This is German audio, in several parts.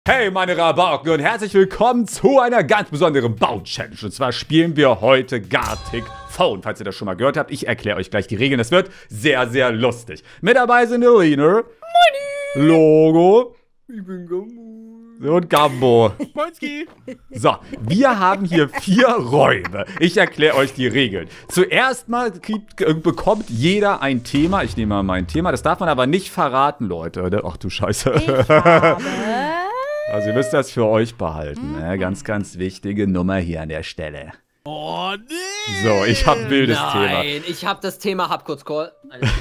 Hey meine Rabauken und herzlich willkommen zu einer ganz besonderen Bau-Challenge. Und zwar spielen wir heute Gartic Phone. Falls ihr das schon mal gehört habt, ich erkläre euch gleich die Regeln. Es wird sehr, sehr lustig. Mit dabei sind Elina, Logo, ich bin Gambo und Gambo. So, wir haben hier 4 Räume. Ich erkläre euch die Regeln. Zuerst mal bekommt jeder ein Thema. Ich nehme mal mein Thema. Das darf man aber nicht verraten, Leute. Ach du Scheiße. Ich habe... Also ihr müsst das für euch behalten. Ne? Ganz, ganz wichtige Nummer hier an der Stelle. Oh, nee! So, ich habe wildes Thema. Nein, ich habe das Thema, hab kurz Call.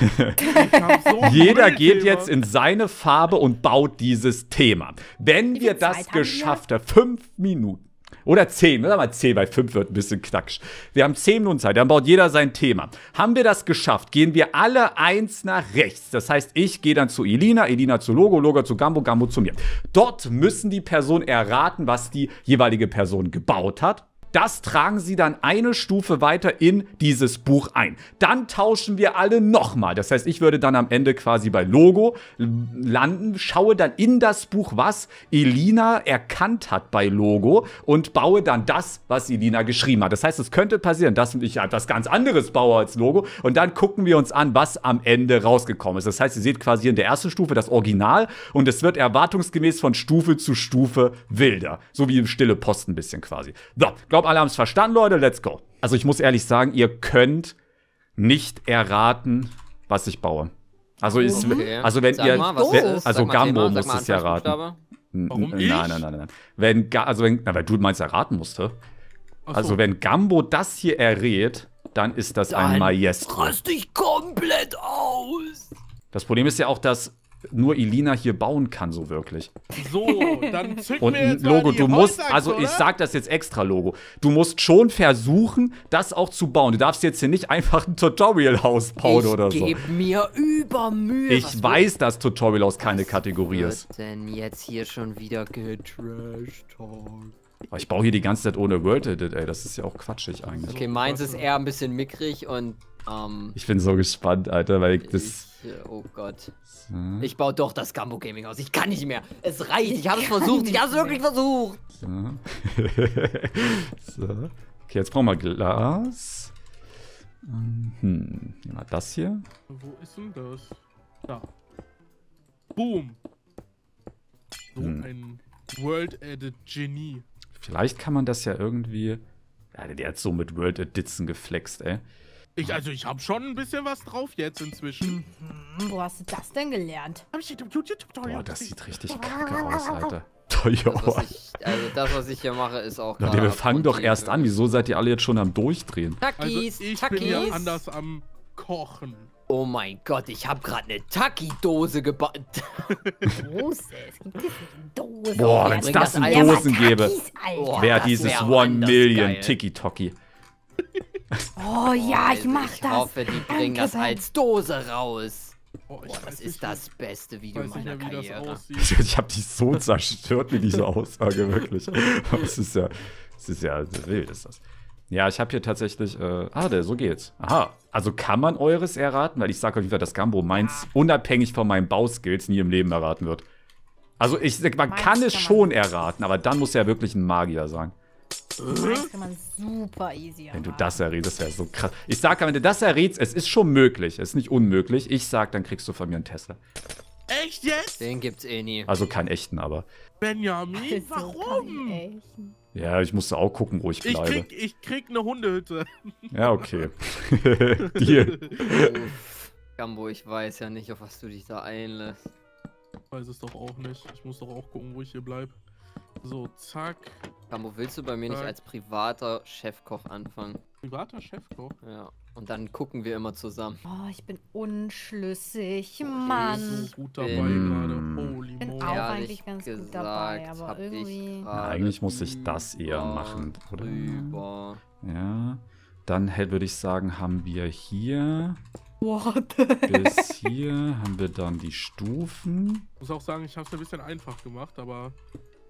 Jeder geht jetzt in seine Farbe und baut dieses Thema. Wenn wir das Zeit haben geschafft haben, 5 Minuten. Oder 10, sagen wir mal 10, weil 5 wird ein bisschen knacksch. Wir haben 10 Minuten Zeit, dann baut jeder sein Thema. Haben wir das geschafft, gehen wir alle eins nach rechts. Das heißt, ich gehe dann zu Elina, Elina zu Logo, Logo zu Gambo, Gambo zu mir. Dort müssen die Personen erraten, was die jeweilige Person gebaut hat. Das tragen sie dann eine Stufe weiter in dieses Buch ein. Dann tauschen wir alle nochmal. Das heißt, ich würde dann am Ende quasi bei Logo landen, schaue dann in das Buch, was Elina erkannt hat bei Logo und baue dann das, was Elina geschrieben hat. Das heißt, es könnte passieren, dass ich etwas ganz anderes baue als Logo und dann gucken wir uns an, was am Ende rausgekommen ist. Das heißt, ihr seht quasi in der ersten Stufe das Original und es wird erwartungsgemäß von Stufe zu Stufe wilder. So wie im Stille Post ein bisschen quasi. So, alle haben es verstanden, Leute, let's go. Also ich muss ehrlich sagen, ihr könnt nicht erraten, was ich baue. Also, also wenn ihr, also Gambo muss es ja raten. Warum ich? Nein. Weil du meinst, erraten musste. Also wenn Gambo das hier errät, dann ist das ein Maestro. Rast dich komplett aus. Das Problem ist ja auch, dass nur Elina hier bauen kann, so wirklich. So, dann zück Und mir jetzt Logo, mal die du musst, Holzachse, also ich oder? sag das jetzt extra, Logo, du musst schon versuchen, das auch zu bauen. Du darfst jetzt hier nicht einfach ein Tutorial-Haus bauen oder so. Ich gebe mir Übermühe. Ich weiß, dass Tutorial-Haus keine Kategorie ist. Was wird denn jetzt hier schon wieder getrash-talk? Aber ich baue hier die ganze Zeit ohne World-Edit, ey. Das ist ja auch quatschig eigentlich. Okay, meins ist eher ein bisschen mickrig und, Ich bin so gespannt, Alter, weil ich das... oh Gott. So. Ich baue doch das Gambo Gaming Haus. Ich kann nicht mehr. Es reicht. Ich habe es versucht. Ich habe es wirklich versucht. So. So. Okay, jetzt brauchen wir Glas. Nehmen wir das hier. Wo ist denn das? Da. Boom. So ein World-Edit-Genie. Vielleicht kann man das ja irgendwie... Ja, der hat so mit World-Editzen geflext, ey. Ich habe schon ein bisschen was drauf jetzt inzwischen. Wo hast du das denn gelernt? Hab ich im YouTube-Tutorial. Boah, das sieht richtig kacke aus, Alter. Das, was ich hier mache, ist auch Leute, gerade wir fangen doch erst an. Wieso seid ihr alle jetzt schon am Durchdrehen? Also Takis, ich bin ja Takis. anders am Kochen. Oh mein Gott, ich habe gerade eine Taki-Dose gebaut. Dose. Es gibt diese Dose. Boah, Ja, wenn es bring das das in Eier. Dosen gäbe, Oh, wäre das dieses wär 1 anders Million geil. Tiki-Toki. Oh ja, ich mach Ich das. hoffe, die bringen das Danke, als Dose raus. Oh, Boah, das ist das beste Video weiß nicht meiner mehr, wie das Karriere. aussieht. Ich habe dich so zerstört mit dieser Aussage, wirklich. Es ist ja wild, ist das. Ja, ich habe hier tatsächlich, so geht's. Aha, also kann man eures erraten? Weil ich sage euch wieder, dass Gambo meins unabhängig von meinen Bauskills nie im Leben erraten wird. Also man kann es schon erraten, aber dann muss er wirklich ein Magier sein. Das kann man super easy Wenn du das errätst, das wäre so krass. Ich sag, wenn du das errätst, es ist schon möglich, es ist nicht unmöglich. Ich sag, dann kriegst du von mir einen Tesla. Echt jetzt? Den gibt's eh nie. Also keinen echten, aber. Benjamin, warum? Ja, ich musste auch gucken, wo ich bleibe. Ich krieg eine Hundehütte. Ja, okay. Deal. Uff, Gambo, ich weiß ja nicht, auf was du dich da einlässt. Ich weiß es doch auch nicht. Ich muss doch auch gucken, wo ich hier bleibe. So, zack. Gambo, willst du bei mir nicht als privater Chefkoch anfangen? Privater Chefkoch. Ja. Und dann gucken wir immer zusammen. Oh, ich bin unschlüssig, Ich Mann. bin so gut dabei Mm. gerade. Holy Ich bin moly. auch Ehrlich eigentlich ganz gut gesagt, dabei, aber hab ich irgendwie... gerade Eigentlich muss ich das eher über- machen, oder? drüber. Ja. Dann würde ich sagen, haben wir hier What? bis hier, haben wir dann die Stufen. Ich muss auch sagen, ich habe es ein bisschen einfach gemacht, aber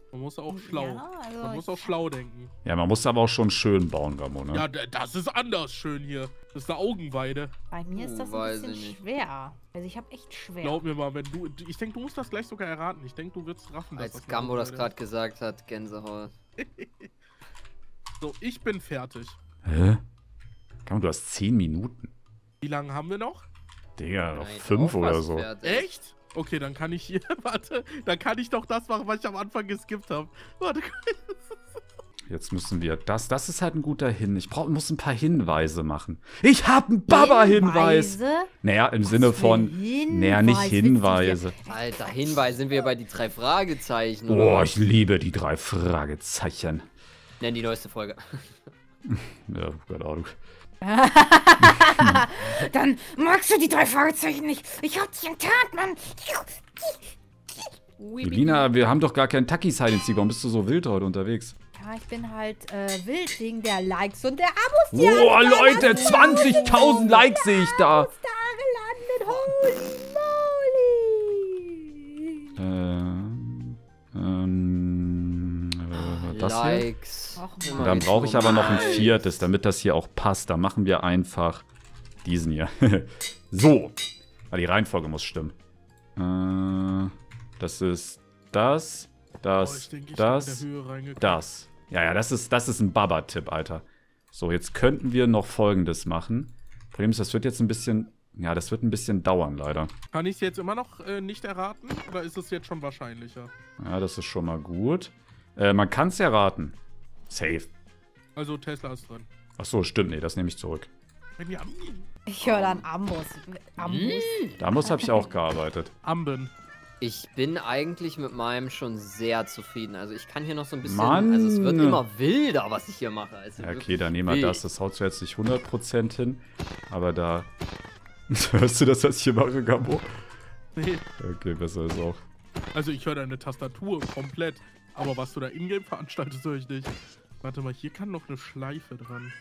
Man muss auch schlau. Ja, also Man muss auch schlau denken. Ja, man muss aber auch schon schön bauen, Gambo, ne? Ja, das ist anders schön hier. Das ist eine Augenweide. Bei mir ist das ein weiß bisschen ich nicht. schwer. Also ich habe echt schwer. Glaub mir mal, wenn du. Ich denke, du musst das gleich sogar erraten. Ich denke, du wirst raffen, dass Als eine Gambo das Augenweide gerade gesagt hat, Gänsehaut. ist. So, ich bin fertig. Hä? Gambo, du hast 10 Minuten. Wie lange haben wir noch? Digga, noch Nein, 5 auch oder fast so. fertig. Echt? Okay, dann kann ich hier. Warte, dann kann ich doch das machen, was ich am Anfang geskippt habe. Warte. Jetzt müssen wir das. Das ist halt ein guter muss ein paar Hinweise machen. Ich hab einen Baba-Hinweis. Hinweise? Naja, im Sinne für von. Naja, nicht Hinweis? Hinweise. Alter, Hinweis, sind wir bei die 3 Fragezeichen, Oh, oder? ich liebe die 3 Fragezeichen. Nenn die neueste Folge. Ja, keine Ahnung. Dann magst du die 3 Fragezeichen nicht. Ich hab dich enttarnt, Mann. Lina, wir haben doch gar keinen Taki-Silence. Warum bist du so wild heute unterwegs? Ja, ich bin halt wild wegen der Likes und der Abos, die Oh, alle Leute, 20.000 Likes sehe ich da. da gelandet. Holy moly. Das hier? Likes. Ach, Immer Mann. Dann geht's brauche ich nur aber noch ein Likes. 4., damit das hier auch passt. Dann machen wir einfach diesen hier. So. Ah, die Reihenfolge muss stimmen. Das ist das, Oh, ich das, denke, ich das, hab in der Höhe reingeguckt. das. Ja, das ist ein Baba-Tipp, Alter. So, jetzt könnten wir noch Folgendes machen. Problem ist, das wird jetzt ein bisschen... Ja, das wird ein bisschen dauern, leider. Kann ich es jetzt immer noch nicht erraten? Oder ist es jetzt schon wahrscheinlicher? Ja, das ist schon mal gut. Man kann es erraten. Safe. Also Tesla ist drin. Ach so, stimmt. Nee, das nehme ich zurück. Benjamin. Ich höre dann Ambus. Ambus? Damals habe ich auch gearbeitet. Amben. Ich bin eigentlich mit meinem schon sehr zufrieden. Also ich kann hier noch so ein bisschen... Mann. Also es wird immer wilder, was ich hier mache. Also Ja, okay, wirklich dann nehmen wir wild. das. Das haut zwar jetzt nicht 100% hin, aber da... Hörst du das, was ich hier mache, Gambo? Nee. Okay, besser ist auch. Also ich höre deine Tastatur komplett. Aber was du da in-game veranstaltest, höre ich nicht. Warte mal, hier kann noch eine Schleife dran.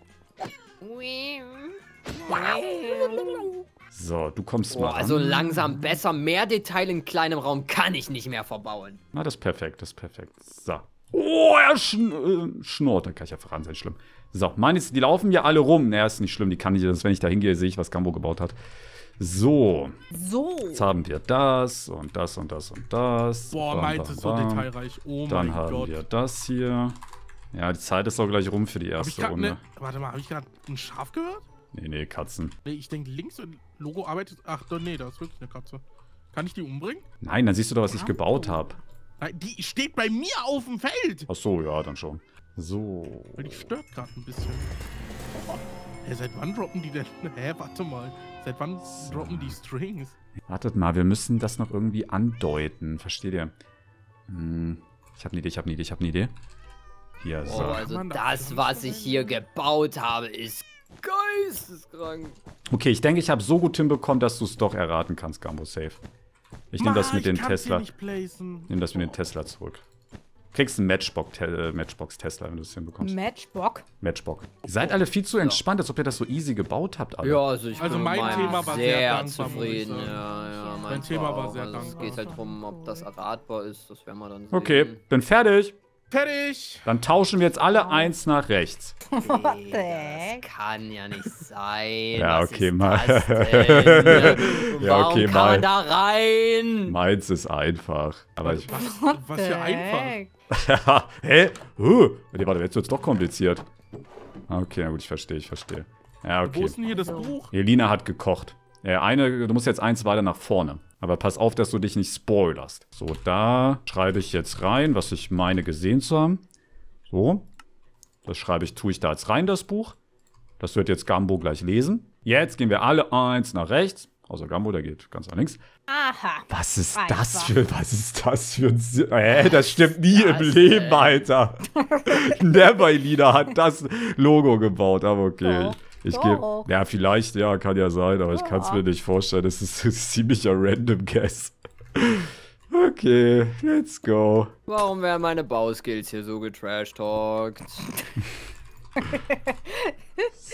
So, du kommst Oh, mal also ran. langsam besser. Mehr Detail in kleinem Raum kann ich nicht mehr verbauen. Na, das ist perfekt, das ist perfekt. So. Oh, er schnurrt. Da kann ich ja voran sein, schlimm. So, meine, die laufen ja alle rum. Naja, ist nicht schlimm, die kann ich, wenn ich da hingehe, sehe ich, was Gambo gebaut hat. So, So. jetzt haben wir das und das und das und das. Boah, Bam, meins bam, ist so bam. detailreich. Oh Dann mein haben Gott. wir das hier. Ja, die Zeit ist auch gleich rum für die Hab ich erste grad Runde. Warte mal, habe ich gerade ein Schaf gehört? Nee, Katzen. Nee, ich denke links und Logo arbeitet... Ach, nee, da ist wirklich eine Katze. Kann ich die umbringen? Nein, dann siehst du doch, was ich gebaut habe. Nein, die steht bei mir auf dem Feld. Ach so, ja, dann schon. So. Weil die stört gerade ein bisschen. Oh, hä, seit wann droppen die denn? Hä, warte mal. Seit wann droppen die Strings? Wartet mal, wir müssen das noch irgendwie andeuten. Versteht ihr? Ich habe eine Idee. Hier, Oh, so. also man das, das was ich hier gebaut habe, ist geisteskrank. Okay, ich denke, ich habe so gut hinbekommen, dass du es doch erraten kannst, Gambo, safe. Ich nehme das mit den Tesla. Nimm das mit den Tesla zurück. Kriegst einen Matchbox Tesla, wenn du es hinbekommst. Matchbox. Matchbox. Ihr seid alle viel zu entspannt, als ob ihr das so easy gebaut habt, alle. Ja, also ich Also bin mein mit meinem Thema war sehr sehr dankbar, muss ich zufrieden. sagen. Ja, Mein meins Thema war auch. sehr Also es dankbar. geht halt darum, ob das erratbar ist. Das werden wir dann sehen. Okay, bin fertig. Fertig! Dann tauschen wir jetzt alle eins nach rechts. Nee, heck? das kann ja nicht sein. Ja, Was okay, ist mal. das denn? Ja, Warum okay, kann mal. man da rein? Meins ist einfach. Aber ich. Was für einfach. Hä? Warte, jetzt wird's doch kompliziert. Okay, na gut, ich verstehe. Ja, Wo okay. ist denn hier das Buch? Elina hat gekocht. Du musst jetzt eins weiter nach vorne. Aber pass auf, dass du dich nicht spoilerst. So, da schreibe ich jetzt rein, was ich meine gesehen zu haben. So. Das tue ich da jetzt rein, das Buch. Das wird jetzt Gambo gleich lesen. Jetzt gehen wir alle eins nach rechts. Außer Gambo, der geht ganz nach links. Aha. Was ist Einfach. das für ein das stimmt nie im Leben, denn? Alter. Never Elina hat das Logo gebaut, aber okay. Doch, Ich doch. gebe. Ja, vielleicht, ja, kann ja sein, aber ich kann es mir nicht vorstellen. Das ist ein ziemlicher Random Guess. Okay, let's go. Warum werden meine Bauskills hier so getrash-talkt?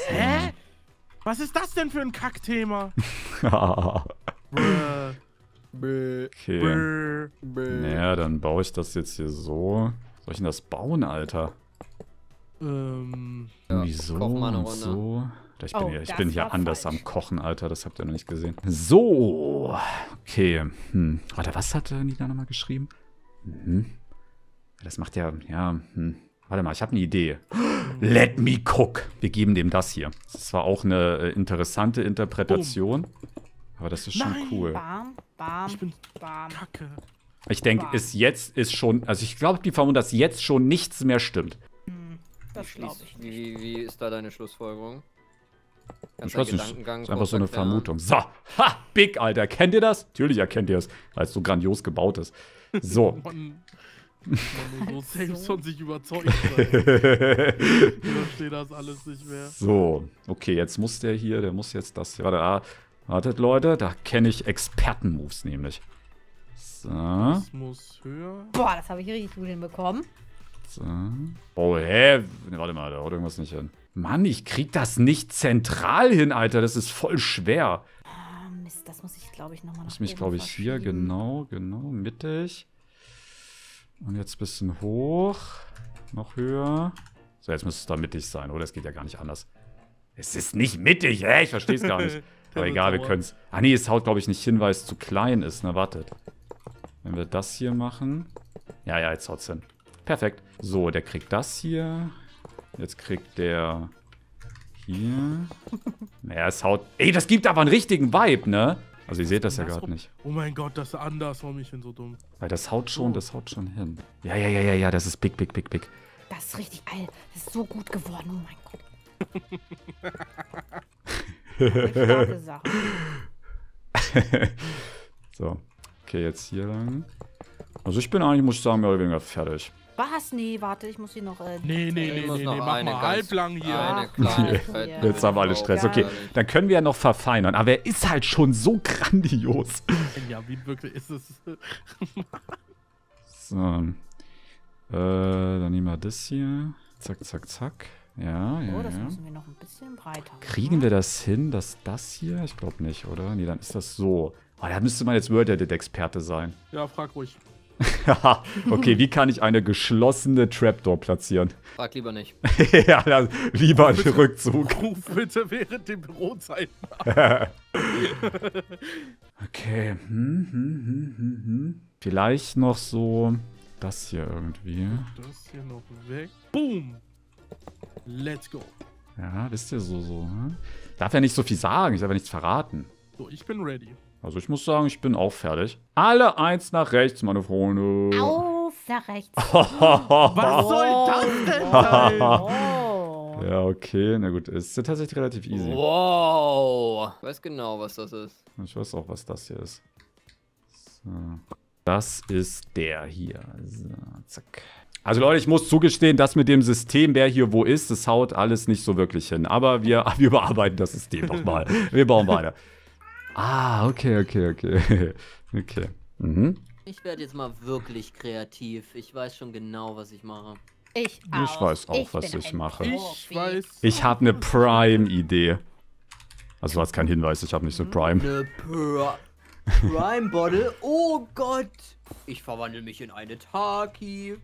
Hä? Was ist das denn für ein Kackthema? Bruh. Okay. Naja, dann baue ich das jetzt hier so. Soll ich denn das bauen, Alter? Irgendwie so koch mal eine und Runde. so. Ich bin, Oh, hier, ich das bin hier war anders falsch. am Kochen, Alter. Das habt ihr noch nicht gesehen. So. Okay. Warte, was hat Nina nochmal geschrieben? Das macht ja, Warte mal, ich habe eine Idee. Let me cook. Wir geben dem das hier. Das war auch eine interessante Interpretation. Aber das ist schon Nein. cool. Bam, bam, Ich bin bam. Kacke. Ich denke, ist schon, also ich glaube, die Vermutung, dass jetzt schon nichts mehr stimmt. Das glaube ich nicht. Wie ist da deine Schlussfolgerung? Kannst Ich weiß deinen nicht, Gedankengang ist einfach kurz so eine erklären? Vermutung. So, ha, Big, Alter, kennt ihr das? Natürlich erkennt ihr es, weil es so grandios gebaut ist. So. Mann, so selbst von sich überzeugt sein. Ich verstehe das alles nicht mehr. So, okay, jetzt muss der muss jetzt das hier. Wartet, Leute, da kenne ich Experten-Moves nämlich. So, Das muss höher. Boah, das habe ich richtig gut hinbekommen. so. Oh, hä? Ne, warte mal, da haut irgendwas nicht hin. Mann, ich krieg das nicht zentral hin, Alter. Das ist voll schwer. Ah, Mist, das muss ich, glaube ich, nochmal Muss mich, glaube ich, hier genau, mittig. Und jetzt ein bisschen hoch. Noch höher. So, jetzt müsste es da mittig sein, oder? Es geht ja gar nicht anders. Es ist nicht mittig, hä? Ich verstehe es gar nicht. Aber Der egal, wir wird können es. Ah, nee, es haut, glaube ich, nicht hin, weil es zu klein ist. Na, wartet. Wenn wir das hier machen. Ja, jetzt haut's hin. Perfekt. So, der kriegt das hier. Jetzt kriegt der hier. Naja, es haut. Ey, das gibt aber einen richtigen Vibe, ne? Also, ihr seht das ja gerade nicht. Oh mein Gott, das ist anders. Warum ich bin so dumm? Weil das haut schon hin. Ja, das ist big. Das ist richtig geil. Das ist so gut geworden. Oh mein Gott. Starke Sache. So. Okay, jetzt hier lang. Also, ich bin eigentlich, muss ich sagen, mehr oder weniger fertig. Was? Nee, warte, ich muss hier noch. Nee, muss noch mach eine mal ganz- halblang hier. Eine kleine Ja. fette Jetzt haben wir alle Stress. Okay, Geil. dann können wir ja noch verfeinern. Aber er ist halt schon so grandios. Ja, wie wirklich ist es? So. Dann nehmen wir das hier. Zack. Ja. Oh, das müssen wir noch ein bisschen breiter machen. Kriegen wir das hin, dass das hier? Ich glaube nicht, oder? Nee, dann ist das so. Oh, da müsste man jetzt Word Edit Experte sein. Ja, frag ruhig. Okay, wie kann ich eine geschlossene Trapdoor platzieren? Frag lieber nicht. Ja, dann lieber einen Rückzug. Ruf bitte während den Bürozeiten. Okay. Vielleicht noch so das hier irgendwie. Das hier noch weg. Boom. Let's go. Ja, wisst ihr, so. Hm? Darf ja nicht so viel sagen, ich darf ja nichts verraten. So, ich bin ready. Also ich muss sagen, ich bin auch fertig. Alle eins nach rechts, meine Freunde. Auf nach rechts. Was soll das denn sein? Oh. Ja, okay, na gut, ist ja tatsächlich relativ easy. Wow. Ich weiß genau, was das ist. Ich weiß auch, was das hier ist. So. Das ist der hier. So, zack. Also Leute, ich muss zugestehen, das mit dem System, wer hier wo ist, das haut alles nicht so wirklich hin. Aber wir bearbeiten das System nochmal. Wir bauen weiter. Ah, okay. Okay. Mhm. Ich werde jetzt mal wirklich kreativ. Ich weiß schon genau, was ich mache. Ich weiß auch, was bin ich ein mache. Ich Profi. weiß. Ich habe eine Prime-Idee. Also du hast keinen Hinweis, ich habe nicht so Prime. Eine Prime Bottle. Oh Gott. Ich verwandle mich in eine Taki.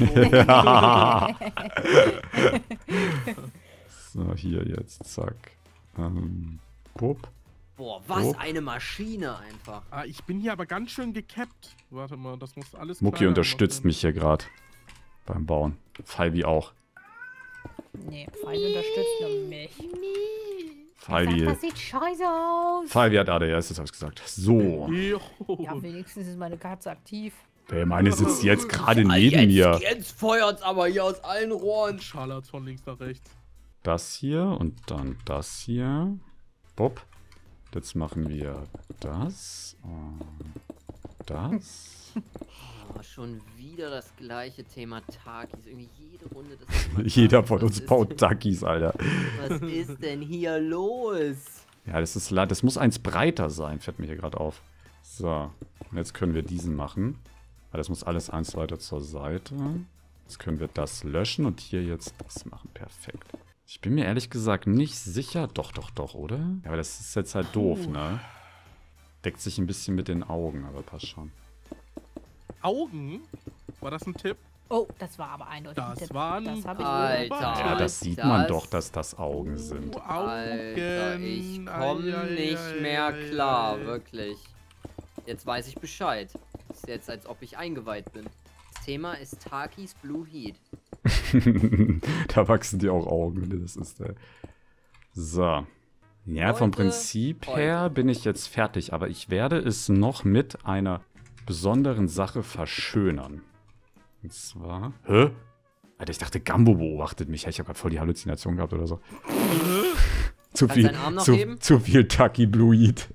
So, hier jetzt, zack. Pup. Boah, was Oh. eine Maschine einfach. Ah, ich bin hier aber ganz schön gekappt. Warte mal, das muss alles Mucki kleiner unterstützt machen. mich hier gerade beim Bauen. Falbi auch. Nee, Feinde unterstützt nur mich. Falbi. Das sieht scheiße aus. Falbi hat ADS, das habe ich gesagt. So. Jo. Ja, wenigstens ist meine Katze aktiv. Der meine sitzt jetzt gerade Ah, neben mir. Jetzt feuert's aber hier aus allen Rohren. Scharlats von links nach rechts. Das hier und dann das hier. Bob. Jetzt machen wir das und das. Oh, schon wieder das gleiche Thema Takis. Irgendwie jede Runde das Thema Jeder Takis. von uns baut Takis, Alter. Was ist denn hier los? Ja, das muss eins breiter sein, fällt mir hier gerade auf. So, und jetzt können wir diesen machen. Weil das muss alles eins weiter zur Seite. Jetzt können wir das löschen und hier jetzt das machen. Perfekt. Ich bin mir ehrlich gesagt nicht sicher. Doch, oder? Ja, aber das ist jetzt halt doof, ne? Deckt sich ein bisschen mit den Augen, aber passt schon. Augen? War das ein Tipp? Oh, das war aber eindeutig ein Das Tipp. war ein Das habe ich Alter. Ja, das sieht man doch, dass das Augen sind. Alter, ich komme nicht mehr klar, wirklich. Jetzt weiß ich Bescheid. Ist jetzt, als ob ich eingeweiht bin. Das Thema ist Takis Blue Heat. Da wachsen die auch Augen, wenn das ist. So. Ja, vom Heute- Prinzip her bin ich jetzt fertig, aber ich werde es noch mit einer besonderen Sache verschönern. Und zwar. Hä? Alter, ich dachte, Gambo beobachtet mich. Ich habe gerade voll die Halluzination gehabt oder so. Zu Kannst viel, deinen Arm noch heben? zu viel Taki Bluid.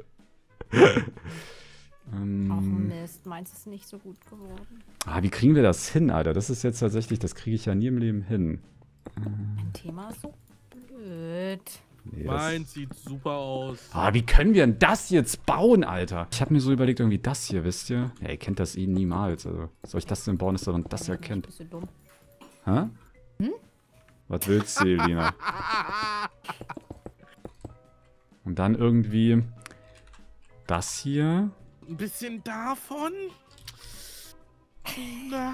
Ach Mist, meins ist nicht so gut geworden. Wie kriegen wir das hin, Alter? Das ist jetzt tatsächlich, das kriege ich ja nie im Leben hin. Ein Thema ist so blöd. Nee, Meins sieht super aus. wie können wir denn das jetzt bauen, Alter? Ich habe mir so überlegt, irgendwie das hier, wisst ihr? Ja, ihr kennt das eh niemals. Also, soll ich das denn bauen, dass man das Ein erkennt? bisschen dumm. Hä? Was willst du, Elina? Und dann irgendwie das hier. Ein bisschen davon? Na.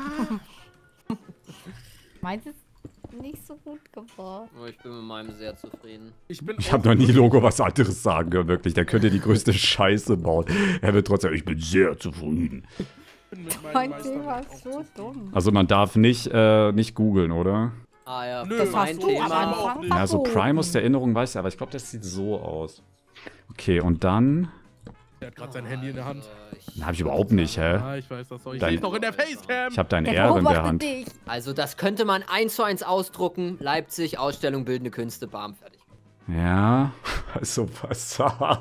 Meins ist nicht so gut geworden. Oh, ich bin mit meinem sehr zufrieden. Ich Ich habe noch nie Logo was anderes sagen gehört, wirklich. Der könnte die größte Scheiße bauen. Er wird trotzdem, ich bin sehr zufrieden. Mein Thema ist so dumm. Also man darf nicht googeln, oder? Ah ja, Nö, Das mein hast du am Thema. auch Anfang nicht. Ja, so verboten. Primus der Erinnerung weiß ich, aber ich glaube, das sieht so aus. Okay, und dann. Der hat gerade sein Handy in der Hand. Habe ich überhaupt nicht, hä? Ja, ich weiß das doch. Ich Dein- sehe doch in der Facecam. Ich habe dein Der R in der beobachtet Hand. dich. Also das könnte man 1:1 ausdrucken. Leipzig, Ausstellung Bildende Künste, bam, fertig. Ja, also was?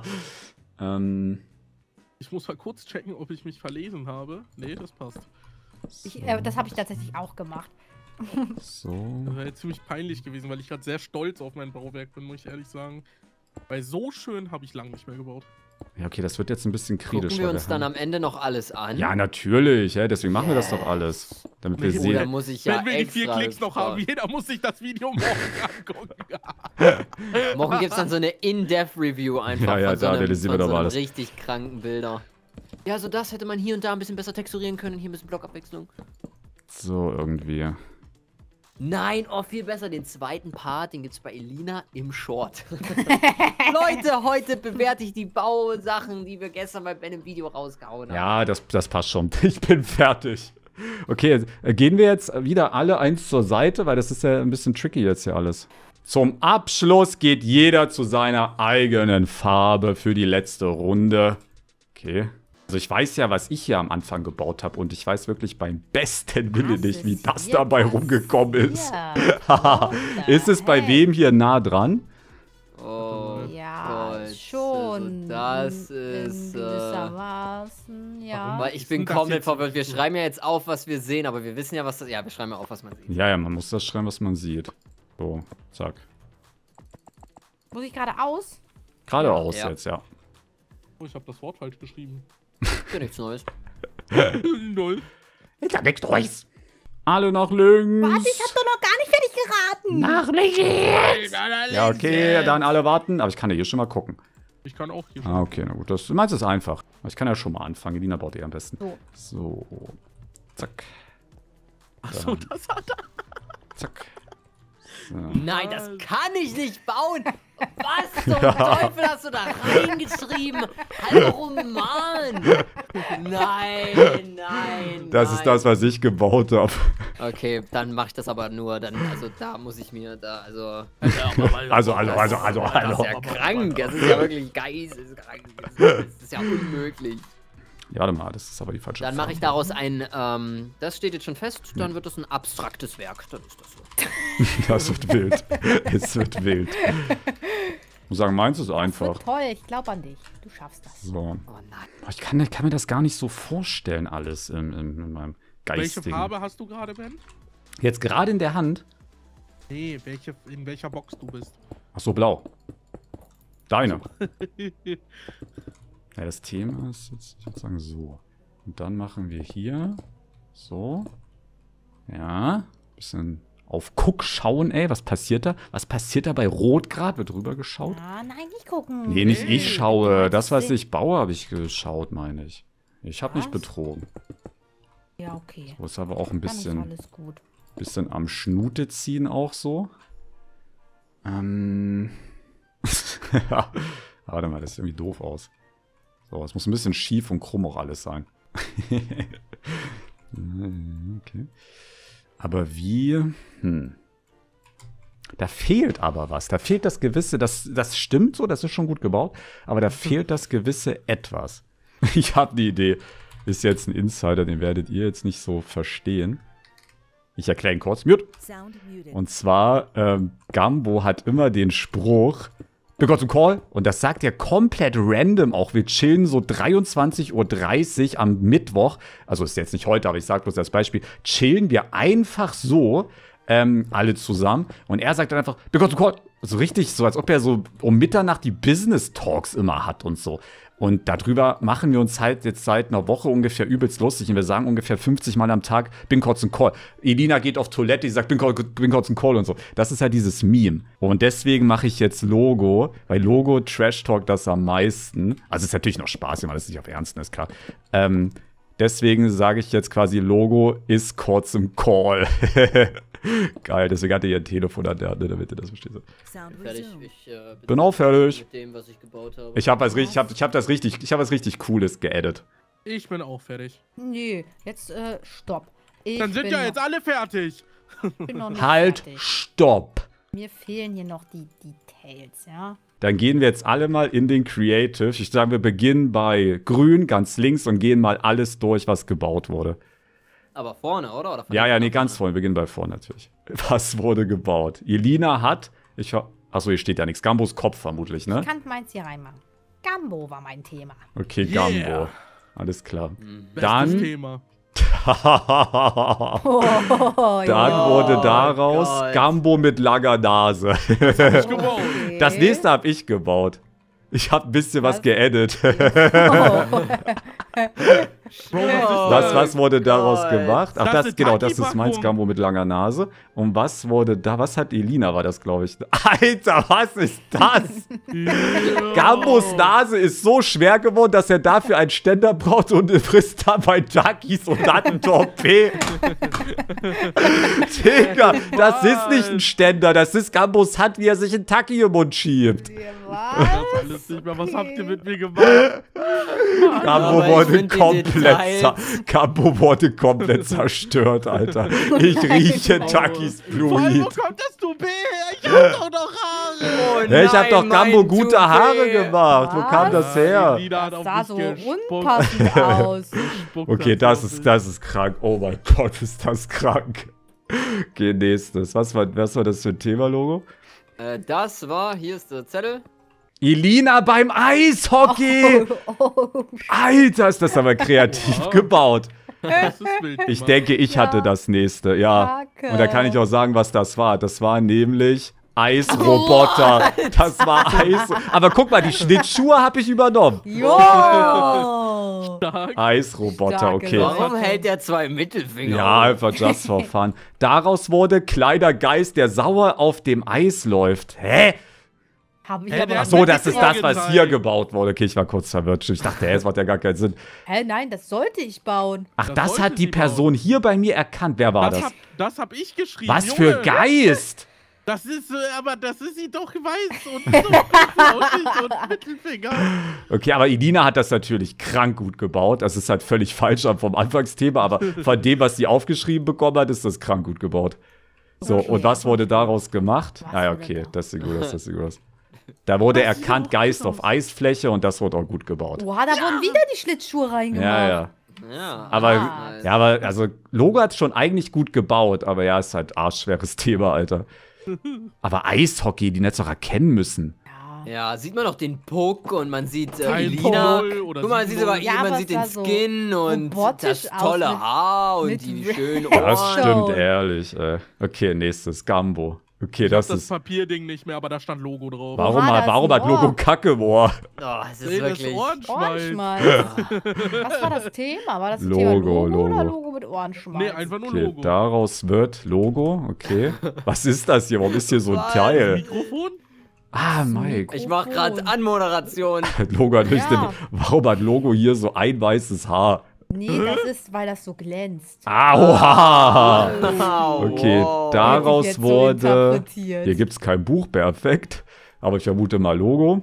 Ich muss mal kurz checken, ob ich mich verlesen habe. Nee, das passt. Das habe ich tatsächlich auch gemacht. So. Das wäre jetzt ziemlich peinlich gewesen, weil ich gerade sehr stolz auf mein Bauwerk bin, muss ich ehrlich sagen. Weil so schön habe ich lang nicht mehr gebaut. Ja, okay, das wird jetzt ein bisschen kritisch. Gucken wir weil uns dann haben- am Ende noch alles an? Ja, natürlich, hä? Deswegen machen wir das doch alles. Damit wir Oder Oder sehen. muss ich ja Wenn wir die 4 extra Klicks noch haben, Sport- jeder muss sich das Video morgen angucken. Morgen gibt es dann so eine In-Depth-Review einfach Ja, ja, von so da einem, realisieren wir von doch so einem alles. richtig kranken Bilder. Ja, so das hätte man hier und da ein bisschen besser texturieren können. Hier ein bisschen Blockabwechslung. So, irgendwie. Nein, oh, viel besser. Den zweiten Part, den gibt's bei Elina im Short. Leute, heute bewerte ich die Bausachen, die wir gestern bei Ben im Video rausgehauen haben. Ja, das passt schon. Ich bin fertig. Okay, gehen wir jetzt wieder alle eins zur Seite, weil das ist ja ein bisschen tricky jetzt hier alles. Zum Abschluss geht jeder zu seiner eigenen Farbe für die letzte Runde. Okay. Also ich weiß ja, was ich hier am Anfang gebaut habe und ich weiß wirklich beim besten Willen Was nicht, wie ist das hier dabei rumgekommen ist. passiert? Ist es bei wem hier nah dran? Oh Ja, Gott, schon. Also das in ist. gewissermaßen, ja. Warum? Weil ich Ist bin denn das komplett jetzt- verwirrt. Wir schreiben ja jetzt auf, was wir sehen, aber wir wissen ja, was das. Ja, wir schreiben ja auf, was man sieht. Ja, man muss das schreiben, was man sieht. So, zack. Muss ich geradeaus? Geradeaus Ja. jetzt, ja. Oh, ich habe das Wort falsch geschrieben. Ist ja nichts Neues. Null. Ich hab nichts Neues. Alle nach links. Warte, ich hab doch noch gar nicht fertig geraten. Nach links. Ja, okay, dann alle warten. Aber ich kann ja hier schon mal gucken. Ich kann auch hier Ah, okay, na gut. Das, du meinst es einfach. Ich kann ja schon mal anfangen. Elina baut eh am besten. So. So. Zack. Achso, das hat er. Zack. So. Nein, das kann ich nicht bauen. Was zum Teufel hast du da reingeschrieben? Hallo Roman. Nein. Das ist das, was ich gebaut habe. Okay, dann mache ich das aber nur. Dann, also da muss ich mir da, also. Also. Das ist ja krank. Das ist ja wirklich geisteskrank. Das ist ja unmöglich. Ja, warte mal, das ist aber die falsche Dann mache ich Farbe. daraus ein, das steht jetzt schon fest, dann wird das ein abstraktes Werk. Dann ist das so. Das wird wild. Es wird wild. Ich muss sagen, meins ist Das einfach. wird toll, ich glaube an dich. Du schaffst das. So. Oh nein. Boah, ich kann mir das gar nicht so vorstellen, alles in meinem Welche geistigen. Farbe hast du gerade, Ben? Jetzt gerade in der Hand. Nee, in welcher Box du bist. Ach so, blau. Deine. Ja, das Thema ist jetzt, ich würde sagen, so. Und dann machen wir hier so. Ja. Bisschen Auf Guck schauen, ey. Was passiert da? Was passiert da bei Rot gerade? Wird rüber geschaut? Ah, nein, nicht gucken. Nee, nicht ich schaue. Das, was ich... ich baue, habe ich geschaut, meine ich. Ich habe nicht Was? betrogen. Ja, okay. So ist aber auch ein Dann ist bisschen, alles gut. bisschen am Schnute ziehen auch so. Warte mal, das sieht irgendwie doof aus. So, es muss ein bisschen schief und krumm auch alles sein. Okay. Aber wie? Da fehlt aber was. Da fehlt das gewisse, das stimmt so, das ist schon gut gebaut, aber da fehlt das gewisse Etwas. Ich habe eine Idee. Ist jetzt ein Insider, den werdet ihr jetzt nicht so verstehen. Ich erkläre ihn kurz. Mute. Und zwar, Gambo hat immer den Spruch, wir got to call. Und das sagt er komplett random auch. Wir chillen so 23:30 Uhr am Mittwoch. Also ist jetzt nicht heute, aber ich sage bloß als Beispiel. Chillen wir einfach so, alle zusammen. Und er sagt dann einfach, we got to call. So richtig, so als ob er so um Mitternacht die Business Talks immer hat und so. Und darüber machen wir uns halt jetzt seit einer Woche ungefähr übelst lustig. Und wir sagen ungefähr 50 Mal am Tag, bin kurz ein Call. Elina geht auf Toilette, die sagt, bin kurz ein Call und so. Das ist halt dieses Meme. Und deswegen mache ich jetzt Logo, weil Logo Trash Talk das am meisten. Also ist natürlich noch Spaß, wenn man das nicht auf Ernst nimmt, ist klar. Deswegen sage ich jetzt quasi, Logo ist kurz im Call. Geil, deswegen hatte ich ein Telefon an der Hand, damit ihr das versteht. Fertig. Bin auch fertig. Mit dem, was ich gebaut habe. Ich habe was richtig Cooles geaddet. Ich bin auch fertig. Nö, jetzt, stopp. Dann sind ja jetzt alle fertig. Bin noch nicht Halt, fertig. stopp. Mir fehlen hier noch die Details, ja? Dann gehen wir jetzt alle mal in den Creative. Ich sage, wir beginnen bei Grün, ganz links, und gehen mal alles durch, was gebaut wurde. Aber vorne, oder Ja, nee, ganz vorne. Wir beginnen bei vorne natürlich. Was wurde gebaut? Elina hat, achso, hier steht ja nichts. Gambos Kopf vermutlich, ne? Ich kann meins hier reinmachen. Gambo war mein Thema. Okay, Yeah. Gambo. Alles klar. Bestes Dann, Thema. dann wurde daraus Gott. Gambo mit langer Nase. Ich gebaut. Okay. Das nächste habe ich gebaut. Ich habe ein bisschen was geaddet. Bro, Was wurde daraus Gott. gemacht? Ach, Das ist das ist meins, Taki-Packung. Gambo mit langer Nase. Und was wurde da? Was hat Elina, war das, glaube ich. Alter, was ist das? Gambos Nase ist so schwer geworden, dass er dafür einen Ständer braucht und frisst dabei Takis und hat einen Torped. Digga, das ist nicht ein Ständer, das ist Gambos Hand, wie er sich einen Taki im Mund schiebt. Das alles nicht mehr. Was habt ihr mit mir gemacht? Gambo aber ich wurde find die Gambo wurde komplett zerstört, Alter. Ich rieche Takis Vor allem, wo Fluid. kommt das Toupet her? Ich hab doch noch Haare. Ja, ich hab doch Nein, Gambo mein gute Toupet. Haare gemacht. Wo kam das her? Elina hat Das auf sah mich so gespuckt. unpassend aus. Spuckt Okay, das das auf ist krank. Oh mein Gott, ist das krank. Okay, nächstes. Was war das für ein Thema-Logo? Das war, hier ist der Zettel. Elina beim Eishockey! Oh, Alter, ist das aber kreativ Wow. gebaut. mich. Das ist wild Ich gemacht. denke, ich hatte das nächste, ja. Kacke. Und da kann ich auch sagen, was das war. Das war nämlich Eisroboter. Das war Eis. Aber guck mal, die Schlittschuhe habe ich übernommen. Jo! Stark. Eisroboter, Starke okay. Leute. Warum hält der zwei Mittelfinger? Ja, einfach just for fun. Daraus wurde kleiner Geist, der sauer auf dem Eis läuft. Hä? Hab ich Hä, aber der Ach so, das ist das, was gezeigt. hier gebaut wurde. Okay, ich war kurz verwirrt. Ich dachte, es macht ja gar keinen Sinn. Hä, nein, das sollte ich bauen. Ach, Das das wollte hat die sie Person hier bei mir erkannt. Wer war das? Das hab ich geschrieben. Was Junge. für Geist! Das ist, aber das ist sie doch weiß und so flauschig und Mittelfinger. Okay, aber Elina hat das natürlich krank gut gebaut. Das ist halt völlig falsch vom Anfangsthema, aber von dem, was sie aufgeschrieben bekommen hat, ist das krank gut gebaut. So, Okay. und was wurde daraus gemacht? Was Ah ja, wurde okay, da- das sieht gut aus, das sieht gut aus. Da wurde erkannt, Geist auf Eisfläche, und das wurde auch gut gebaut. Oha, da wurden wieder die Schlittschuhe reingemacht. Ja, ja. Ja. Aber, Ah. ja, aber, also, Logo hat schon eigentlich gut gebaut, aber ja, ist halt arschschweres Thema, Alter. Aber Eishockey, die hätte doch erkennen müssen. Ja, sieht man noch den Puck und man sieht Kein Elina. Pol oder Guck mal, man sieht sogar Ja, man aber sieht es den sah so Skin und robotisch das aus tolle mit- Haar und mit die Red- schönen Das Ohren. stimmt, Show. ehrlich. Okay, nächstes, Gambo. Okay, Ich hab das das ist... Papierding nicht mehr, aber da stand Logo drauf. Warum, Oha, da ist warum ein hat Logo Ohr. Kacke im Ohr? Oh, es ist Nee, das wirklich. Ohrenschmalz. Ohrenschmalz. Was war das Thema? War das Logo, Thema Logo oder Logo. Logo mit Ohrenschmalz? Nee, einfach nur Okay, Logo. daraus wird Logo. Okay. Was ist das hier? Warum ist hier so ein Was? Teil? Mikrofon? Ah, Mike. Ich mach gerade Mikrofon. Anmoderation. Logo hat nicht Ja. Warum hat Logo hier so ein weißes Haar? Nee, das ist, weil das so glänzt. Aua! Wow. Okay, Hätte ich daraus jetzt so wurde... interpretiert. Hier gibt es kein Buch, perfekt. Aber ich vermute mal Logo.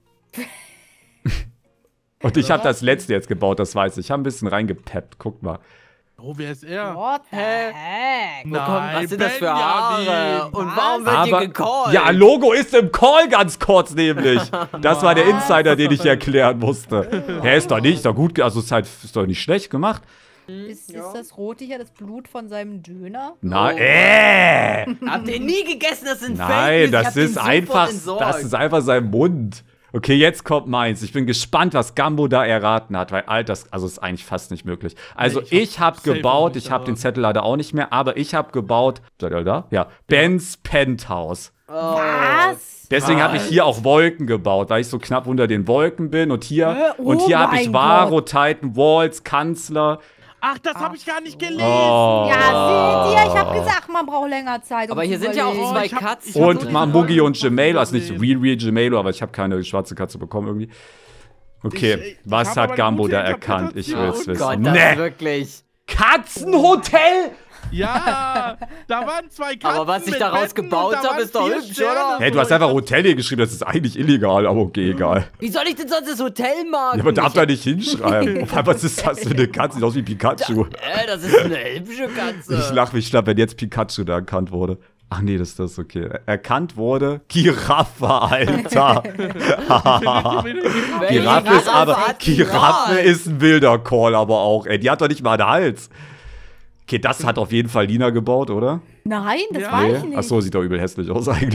Und ich habe das letzte jetzt gebaut, das weiß ich. Ich habe ein bisschen reingepeppt, guck mal. Oh, wer ist er? What the Hä? heck? Wo kommt, was sind das für Benjamin. Haare? Und warum wird hier gecallt? Ja, Logo ist im Call ganz kurz nämlich. Das war der Insider, den ich erklären musste. Hä, ist doch nicht, ist doch gut, also ist doch nicht schlecht gemacht. Ist das Rote hier das Blut von seinem Döner? Na, Habt ihr nie gegessen? Das sind Fake Nein, News. Ich das hab den ist sofort einfach, entsorgt. das ist einfach sein Mund. Okay, jetzt kommt meins. Ich bin gespannt, was Gambo da erraten hat, weil also ist eigentlich fast nicht möglich. Also Nee, ich habe safe gebaut, nicht ich habe den erraten. Zettel leider auch nicht mehr, aber ich habe gebaut, seid ihr da? Ja, Bens Penthouse. Oh. Was? Deswegen habe ich hier auch Wolken gebaut, weil ich so knapp unter den Wolken bin und hier Oh und hier habe ich mein Varo, Titan, Walls, Kanzler. Ach, das habe ich gar nicht gelesen. Oh. Ja, seht ihr, ich habe gesagt, man braucht länger Zeit. Um Aber hier zu sind ja auch überlegen. zwei ich hab- Katzen. ich hab Und nur Mambugi den und Gemelo, also nicht gesehen. Real Gemelo, aber ich habe keine schwarze Katze bekommen irgendwie. Okay, Ich was hab hat aber eine Gambo gute da erkannt? Ich will es Interpretation. Oh wissen. Gott, das ist Nee, wirklich. Katzenhotel? Ja, da waren zwei Katzen. Aber was ich mit daraus Betten gebaut und da hab, waren ist doch 4 hübsch, Sterne. oder? Hey, du hast einfach Hotel hier geschrieben, das ist eigentlich illegal, aber okay, egal. Wie soll ich denn sonst das Hotel marken? Ja, man darf da nicht hinschreiben. Auf einmal, was ist das für eine Katze? Sieht aus wie Pikachu. Das ist eine hübsche Katze. Ich lach mich schlapp, wenn jetzt Pikachu da erkannt wurde. Ach nee, das ist okay. Erkannt wurde Giraffe, Alter. Welche Giraffe ist aber. hat die Giraffe Wahl? ist ein wilder Call, aber auch, ey. Die hat doch nicht mal einen Hals. Okay, das hat auf jeden Fall Lina gebaut, oder? Nein, das Ja. war ich Nee. nicht. Achso, sieht doch übel hässlich aus eigentlich.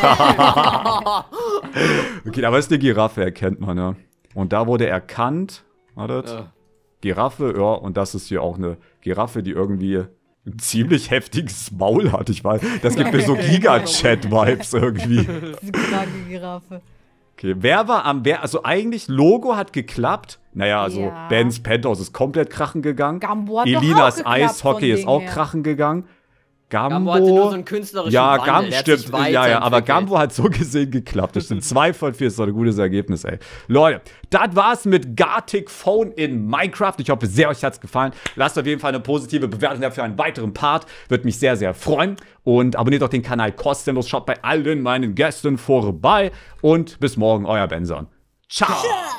Okay, aber ist eine Giraffe, erkennt man, ja. Und da wurde erkannt. Wartet. Ja. Giraffe, ja, und das ist hier auch eine Giraffe, die irgendwie ein ziemlich heftiges Maul hat. Ich weiß, das gibt mir so Giga-Chat-Vibes irgendwie. Diese kranke Giraffe. Okay, also eigentlich Logo hat geklappt. Naja, also Ja. Bens Penthouse ist komplett krachen gegangen. Gambo hat doch Elinas auch geklappt von Eishockey ist Ding auch her. krachen gegangen. Gambo hatte nur so einen künstlerischen Ja, Wandel. Gambo der hat stimmt. sich Ja, aber weiterentwickelt. Gambo hat so gesehen geklappt. Das sind 2 von 4, ist doch ein gutes Ergebnis, ey. Leute, das war's mit Gartic Phone in Minecraft. Ich hoffe sehr, euch hat's gefallen. Lasst auf jeden Fall eine positive Bewertung dafür einen weiteren Part. Würde mich sehr, sehr freuen. Und abonniert auch den Kanal kostenlos. Schaut bei allen meinen Gästen vorbei. Und bis morgen, euer Benson. Ciao.